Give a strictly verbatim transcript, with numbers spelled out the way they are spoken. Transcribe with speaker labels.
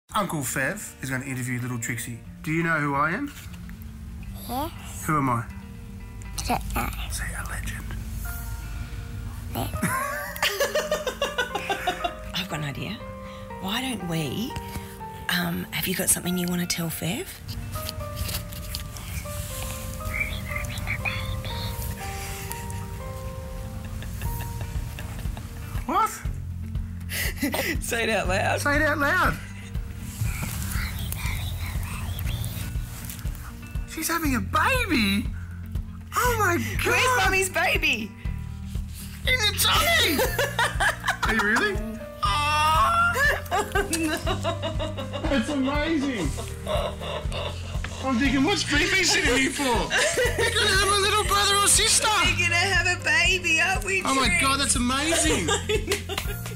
Speaker 1: Uncle Fev is going to interview little Trixie. Do you know who I am?
Speaker 2: Yes.
Speaker 1: Who am I?
Speaker 2: I don't know.
Speaker 1: Say a legend.
Speaker 3: I've got an idea. Why don't we... Um, have you got something you want to tell Fev?
Speaker 1: What?
Speaker 3: Say it out loud.
Speaker 1: Say it out loud. She's having a baby? Oh my God.
Speaker 3: Where's Mummy's baby?
Speaker 1: In the tummy. Are you really?
Speaker 3: Oh, no.
Speaker 1: That's amazing. I'm thinking, what's Fifi sitting here for? You're going to have a little brother or sister.
Speaker 3: We're going to have a baby, aren't we,
Speaker 1: Oh my
Speaker 3: Trix?
Speaker 1: God, that's amazing.